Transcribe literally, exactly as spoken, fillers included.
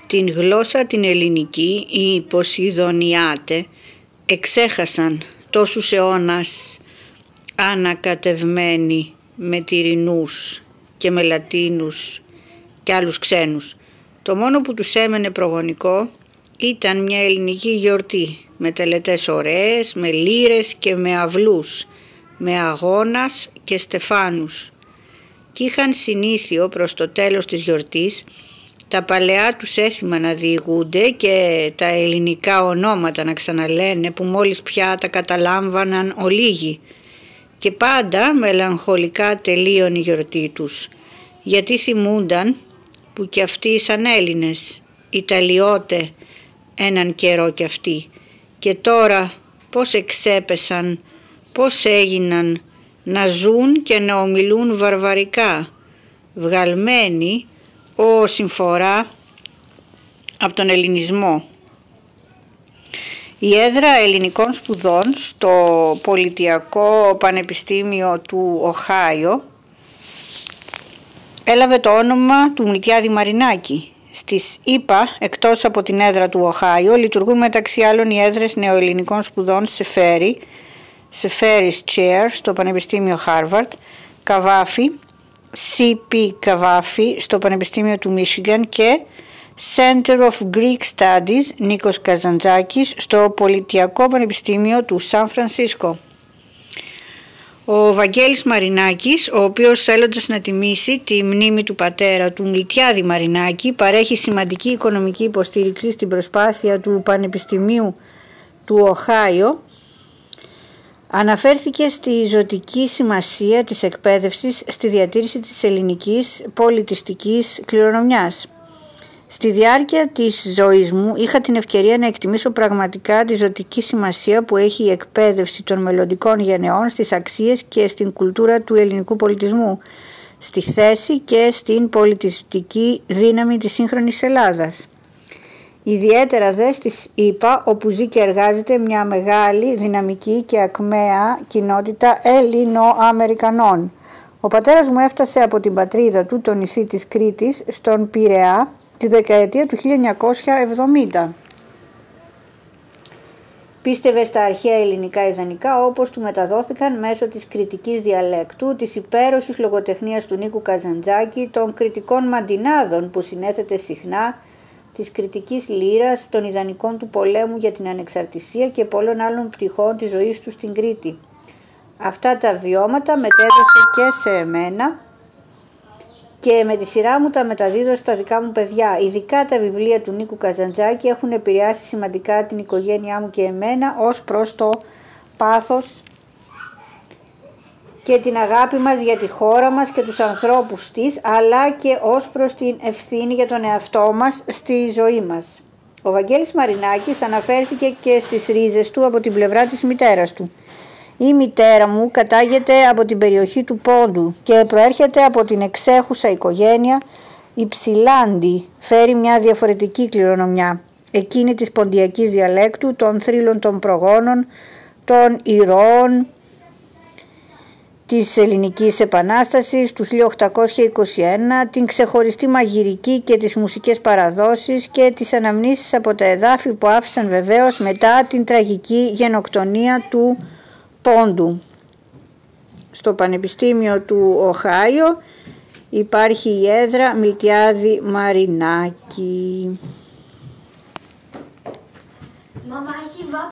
Την γλώσσα την ελληνική οι Ποσειδονιάτε εξέχασαν τόσους αιώνας ανακατευμένοι με Τυρινούς και με Λατίνους και άλλους ξένους. Το μόνο που τους έμενε προγονικό ήταν μια ελληνική γιορτή με τελετές ωραίες, με λύρες και με αυλούς, με αγώνας και στεφάνους. Κι είχαν συνήθειο προς το τέλος της γιορτής τα παλαιά τους έθιμα να διηγούνται και τα ελληνικά ονόματα να ξαναλένε που μόλις πια τα καταλάμβαναν ολίγοι. Και πάντα μελαγχολικά τελείωνε η γιορτή τους, γιατί θυμούνταν που κι αυτοί σαν Έλληνες, Ιταλιώτε έναν καιρό κι αυτοί, και τώρα πώς εξέπεσαν, πώς έγιναν να ζουν και να ομιλούν βαρβαρικά, βγαλμένοι ο συμφορά από τον ελληνισμό. Η έδρα ελληνικών σπουδών στο Πολιτιακό Πανεπιστήμιο του Οχάιο έλαβε το όνομα του Μιλτιάδη Μαρινάκη. Στις ΗΠΑ, εκτός από την έδρα του Οχάιο, λειτουργούν μεταξύ άλλων οι έδρες νεοελληνικών σπουδών σε Φέρι, σε Ferris Chair στο Πανεπιστήμιο Χάρβαρντ, Καβάφη, σι πι Καβάφη στο Πανεπιστήμιο του Μίσιγαν και Center of Greek Studies Νίκος Καζαντζάκης στο Πολιτιακό Πανεπιστήμιο του Σαν Φρανσίσκο. Ο Βαγγέλης Μαρινάκης, ο οποίος θέλοντας να τιμήσει τη μνήμη του πατέρα του Μιλτιάδη Μαρινάκη, παρέχει σημαντική οικονομική υποστήριξη στην προσπάθεια του Πανεπιστημίου του Οχάιο, αναφέρθηκε στη ζωτική σημασία της εκπαίδευσης στη διατήρηση της ελληνικής πολιτιστικής κληρονομιάς. Στη διάρκεια της ζωής μου είχα την ευκαιρία να εκτιμήσω πραγματικά τη ζωτική σημασία που έχει η εκπαίδευση των μελλοντικών γενεών στις αξίες και στην κουλτούρα του ελληνικού πολιτισμού, στη θέση και στην πολιτιστική δύναμη της σύγχρονης Ελλάδας. Ιδιαίτερα δε στις ΗΠΑ, όπου ζει και εργάζεται μια μεγάλη, δυναμική και ακμαία κοινότητα Ελληνοαμερικανών. Ο πατέρας μου έφτασε από την πατρίδα του, το νησί της Κρήτης, στον Πειραιά, τη δεκαετία του χίλια εννιακόσια εβδομήντα. Πίστευε στα αρχαία ελληνικά ιδανικά όπως του μεταδόθηκαν μέσω της κρητικής διαλέκτου, της υπέροχης λογοτεχνίας του Νίκου Καζαντζάκη, των κρητικών μαντινάδων που συνέθετε συχνά, της κρητικής λύρας, των ιδανικών του πολέμου για την ανεξαρτησία και πολλών άλλων πτυχών της ζωής του στην Κρήτη. Αυτά τα βιώματα μετέδωσε και σε εμένα και με τη σειρά μου τα μεταδίδω στα δικά μου παιδιά. Ειδικά τα βιβλία του Νίκου Καζαντζάκη έχουν επηρεάσει σημαντικά την οικογένειά μου και εμένα ως προς το πάθος και την αγάπη μας για τη χώρα μας και τους ανθρώπους της, αλλά και ως προς την ευθύνη για τον εαυτό μας στη ζωή μας. Ο Βαγγέλης Μαρινάκης αναφέρθηκε και στις ρίζες του από την πλευρά της μητέρας του. Η μητέρα μου κατάγεται από την περιοχή του Πόντου και προέρχεται από την εξέχουσα οικογένεια Υψηλάντη, φέρει μια διαφορετική κληρονομιά, εκείνη της ποντιακής διαλέκτου, των θρύλων των προγόνων, των ηρώων της Ελληνικής Επανάστασης του χίλια οκτακόσια είκοσι ένα, την ξεχωριστή μαγειρική και τις μουσικές παραδόσεις και τις αναμνήσεις από τα εδάφη που άφησαν βεβαίως μετά την τραγική γενοκτονία του Πόντου. Στο Πανεπιστήμιο του Οχάιο υπάρχει η έδρα Μιλτιάδη Μαρινάκη. Μαμά, έχει